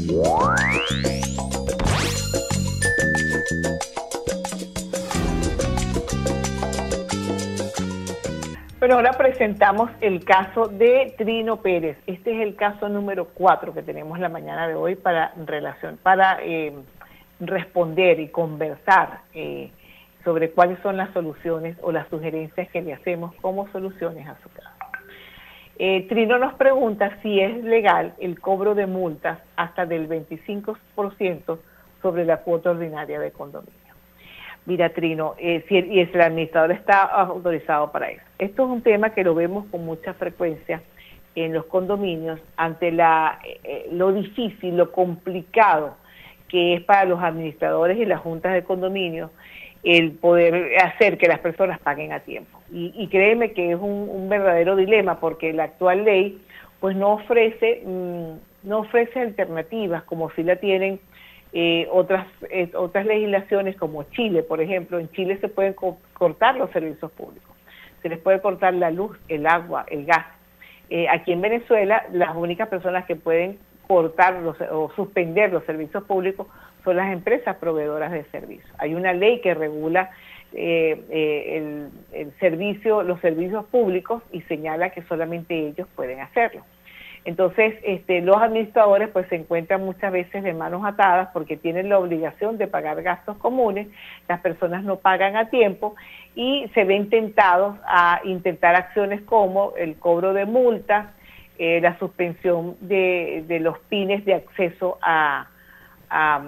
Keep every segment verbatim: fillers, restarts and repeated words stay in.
Bueno, ahora presentamos el caso de Trino Pérez. Este es el caso número cuatro que tenemos la mañana de hoy para, relación, para eh, responder y conversar eh, sobre cuáles son las soluciones o las sugerencias que le hacemos como soluciones a su caso. Eh, Trino nos pregunta si es legal el cobro de multas hasta del veinticinco por ciento sobre la cuota ordinaria de condominio. Mira, Trino, eh, si el, y el administrador está autorizado para eso. Esto es un tema que lo vemos con mucha frecuencia en los condominios ante la, eh, lo difícil, lo complicado que es para los administradores y las juntas de condominio el poder hacer que las personas paguen a tiempo. Y, y créeme que es un, un verdadero dilema porque la actual ley pues no ofrece, mmm, no ofrece alternativas como si la tienen Eh, otras eh, otras legislaciones como Chile, por ejemplo. En Chile se pueden co cortar los servicios públicos, se les puede cortar la luz, el agua, el gas. Eh, aquí en Venezuela las únicas personas que pueden cortar los, o suspender los servicios públicos son las empresas proveedoras de servicios. Hay una ley que regula eh, eh, el, el servicio, los servicios públicos y señala que solamente ellos pueden hacerlo. Entonces, este, los administradores pues se encuentran muchas veces de manos atadas porque tienen la obligación de pagar gastos comunes, las personas no pagan a tiempo y se ven tentados a intentar acciones como el cobro de multas, eh, la suspensión de, de los pines de acceso a, a,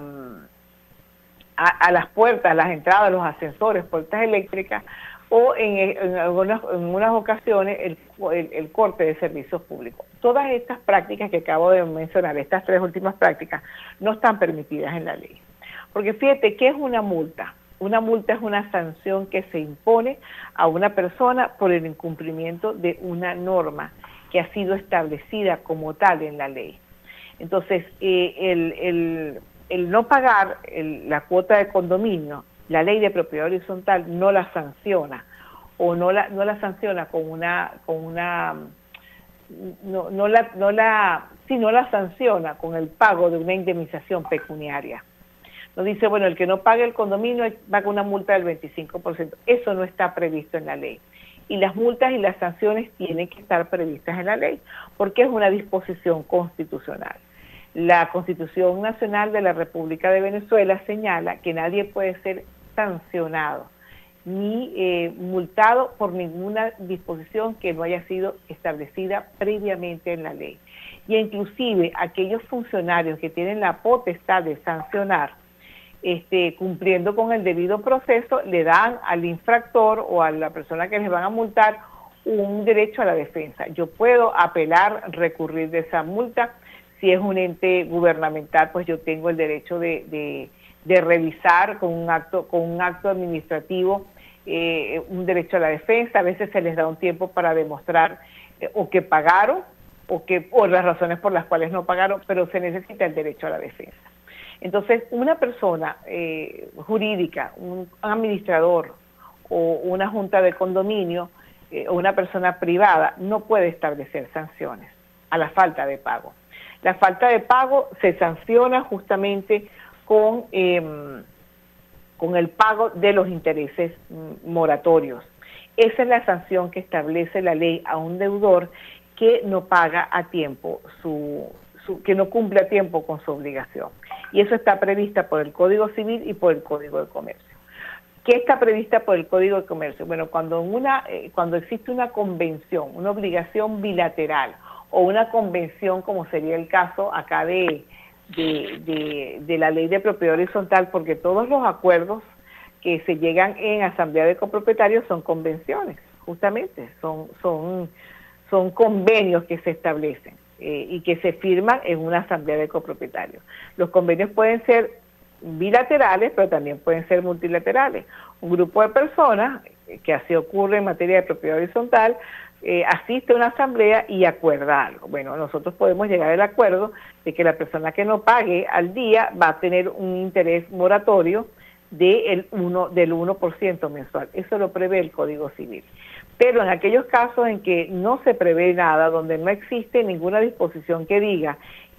a, a las puertas, las entradas, los ascensores, puertas eléctricas, o en, en, algunas, en unas ocasiones el, el, el corte de servicios públicos. Todas estas prácticas que acabo de mencionar, estas tres últimas prácticas, no están permitidas en la ley. Porque fíjate, ¿qué es una multa? Una multa es una sanción que se impone a una persona por el incumplimiento de una norma que ha sido establecida como tal en la ley. Entonces, eh, el, el, el no pagar el, la cuota de condominio, la ley de propiedad horizontal no la sanciona o no la no la sanciona con una con una no, no la no la sí no la sanciona con el pago de una indemnización pecuniaria. No dice, bueno, el que no pague el condominio va con una multa del veinticinco por ciento. Eso no está previsto en la ley. Y las multas y las sanciones tienen que estar previstas en la ley porque es una disposición constitucional. La Constitución Nacional de la República de Venezuela señala que nadie puede ser sancionado ni eh, multado por ninguna disposición que no haya sido establecida previamente en la ley. Y inclusive aquellos funcionarios que tienen la potestad de sancionar, este, cumpliendo con el debido proceso, le dan al infractor o a la persona que les van a multar un derecho a la defensa. Yo puedo apelar, recurrir de esa multa. Si es un ente gubernamental, pues yo tengo el derecho de, de, de revisar con un acto, con un acto administrativo eh, un derecho a la defensa. A veces se les da un tiempo para demostrar eh, o que pagaron o que o las razones por las cuales no pagaron, pero se necesita el derecho a la defensa. Entonces, una persona eh, jurídica, un administrador o una junta de condominio eh, o una persona privada no puede establecer sanciones a la falta de pago. La falta de pago se sanciona justamente con, eh, con el pago de los intereses moratorios. Esa es la sanción que establece la ley a un deudor que no paga a tiempo, su, su, que no cumple a tiempo con su obligación. Y eso está prevista por el Código Civil y por el Código de Comercio. ¿Qué está prevista por el Código de Comercio? Bueno, cuando, una, eh, cuando existe una convención, una obligación bilateral, o una convención, como sería el caso acá de, de, de, de la ley de propiedad horizontal, porque todos los acuerdos que se llegan en asamblea de copropietarios son convenciones, justamente, son, son, son convenios que se establecen eh, y que se firman en una asamblea de copropietarios. Los convenios pueden ser bilaterales, pero también pueden ser multilaterales. Un grupo de personas, que así ocurre en materia de propiedad horizontal, Eh, asiste a una asamblea y acuerda algo. Bueno, nosotros podemos llegar al acuerdo de que la persona que no pague al día va a tener un interés moratorio de el uno, del uno por ciento mensual. Eso lo prevé el Código Civil. Pero en aquellos casos en que no se prevé nada, donde no existe ninguna disposición que diga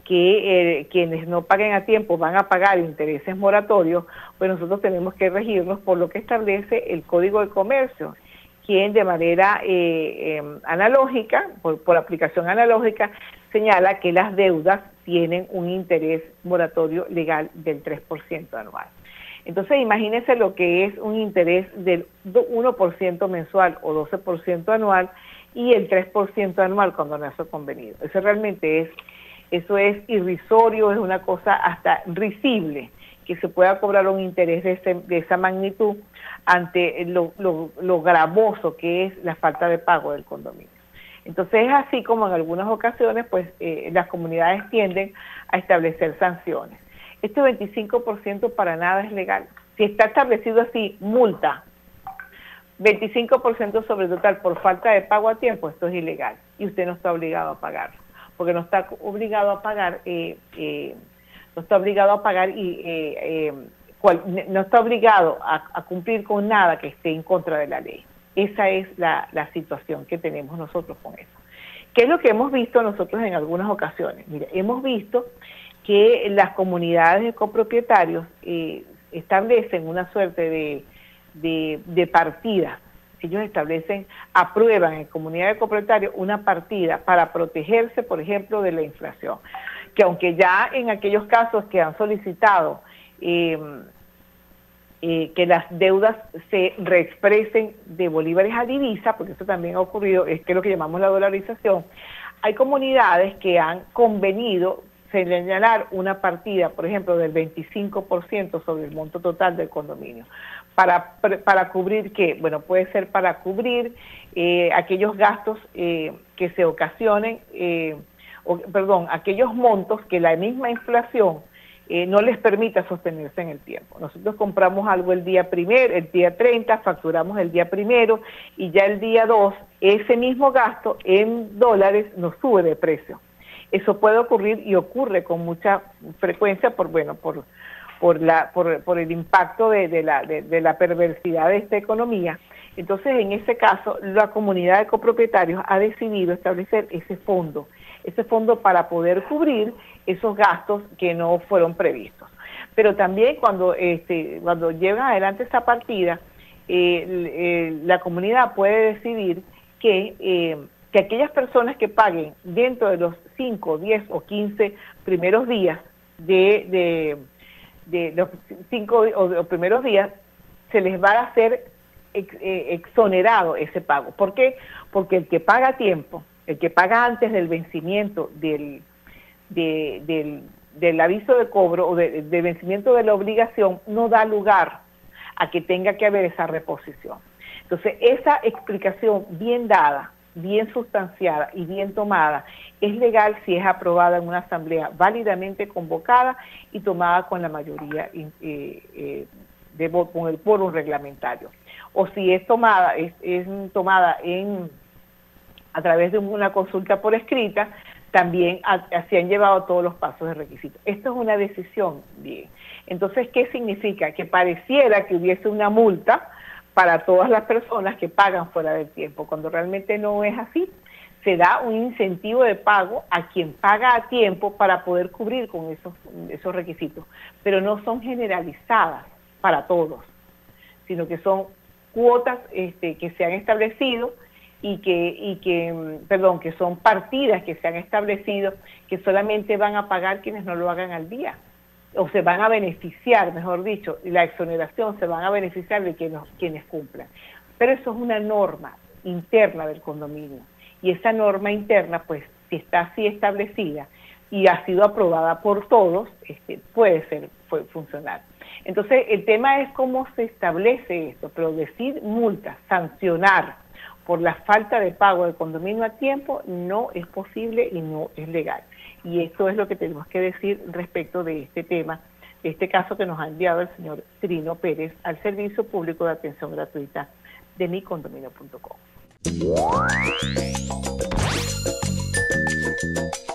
que eh, quienes no paguen a tiempo van a pagar intereses moratorios, pues nosotros tenemos que regirnos por lo que establece el Código de Comercio, quien de manera eh, eh, analógica, por, por aplicación analógica, señala que las deudas tienen un interés moratorio legal del tres por ciento anual. Entonces imagínense lo que es un interés del uno por ciento mensual o doce por ciento anual y el tres por ciento anual cuando no es convenido. Eso realmente es, eso es irrisorio, es una cosa hasta risible que se pueda cobrar un interés de, ese, de esa magnitud ante lo, lo, lo gravoso que es la falta de pago del condominio. Entonces es así como en algunas ocasiones pues eh, las comunidades tienden a establecer sanciones. Este veinticinco por ciento para nada es legal. Si está establecido así, multa, veinticinco por ciento sobre total por falta de pago a tiempo, esto es ilegal y usted no está obligado a pagarlo, porque no está obligado a pagar, eh, eh, no está obligado a pagar y eh, eh, cual, no está obligado a, a cumplir con nada que esté en contra de la ley. Esa es la, la situación que tenemos nosotros con eso. ¿Qué es lo que hemos visto nosotros en algunas ocasiones? Mira, hemos visto que las comunidades de copropietarios eh, establecen una suerte de, de, de partida. Ellos establecen, aprueban en comunidad de copropietarios una partida para protegerse, por ejemplo, de la inflación. Que aunque ya en aquellos casos que han solicitado eh, eh, que las deudas se reexpresen de bolívares a divisa, porque eso también ha ocurrido, es que es lo que llamamos la dolarización, hay comunidades que han convenido señalar una partida, por ejemplo, del veinticinco por ciento sobre el monto total del condominio. ¿Para, para cubrir qué? Bueno, puede ser para cubrir eh, aquellos gastos eh, que se ocasionen, eh, o, perdón, aquellos montos que la misma inflación eh, no les permita sostenerse en el tiempo. Nosotros compramos algo el día primero, el día treinta, facturamos el día primero y ya el día dos, ese mismo gasto en dólares nos sube de precio. Eso puede ocurrir y ocurre con mucha frecuencia por, bueno, por, por, la, por, por el impacto de, de, la, de, de la perversidad de esta economía. Entonces, en ese caso, la comunidad de copropietarios ha decidido establecer ese fondo, ese fondo para poder cubrir esos gastos que no fueron previstos. Pero también cuando, este, cuando llevan adelante esa partida, eh, eh, la comunidad puede decidir que... Eh, que aquellas personas que paguen dentro de los cinco, diez o quince primeros días de, de, de los cinco o de los primeros días, se les va a hacer ex, eh, exonerado ese pago. ¿Por qué? Porque el que paga a tiempo, el que paga antes del vencimiento del, de, del, del aviso de cobro o de, de vencimiento de la obligación, no da lugar a que tenga que haber esa reposición. Entonces, esa explicación bien dada, bien sustanciada y bien tomada, es legal si es aprobada en una asamblea válidamente convocada y tomada con la mayoría eh, eh, de voto, con el quórum reglamentario. O si es tomada, es, es tomada en a través de una consulta por escrita, también se han llevado todos los pasos de requisito. Esto es una decisión, bien. Entonces, ¿qué significa? Que pareciera que hubiese una multa para todas las personas que pagan fuera del tiempo, cuando realmente no es así. Se da un incentivo de pago a quien paga a tiempo para poder cubrir con esos, esos requisitos, pero no son generalizadas para todos, sino que son cuotas este, que se han establecido y que, y que, perdón, que son partidas que se han establecido que solamente van a pagar quienes no lo hagan al día, o se van a beneficiar, mejor dicho, y la exoneración se van a beneficiar de quienes, quienes cumplan. Pero eso es una norma interna del condominio, y esa norma interna, pues, si está así establecida y ha sido aprobada por todos, este, puede ser puede funcionar. Entonces, el tema es cómo se establece esto, pero decir multas, sancionar por la falta de pago del condominio a tiempo, no es posible y no es legal. Y esto es lo que tenemos que decir respecto de este tema, de este caso que nos ha enviado el señor Trino Pérez al Servicio Público de Atención Gratuita de mi condominio punto com.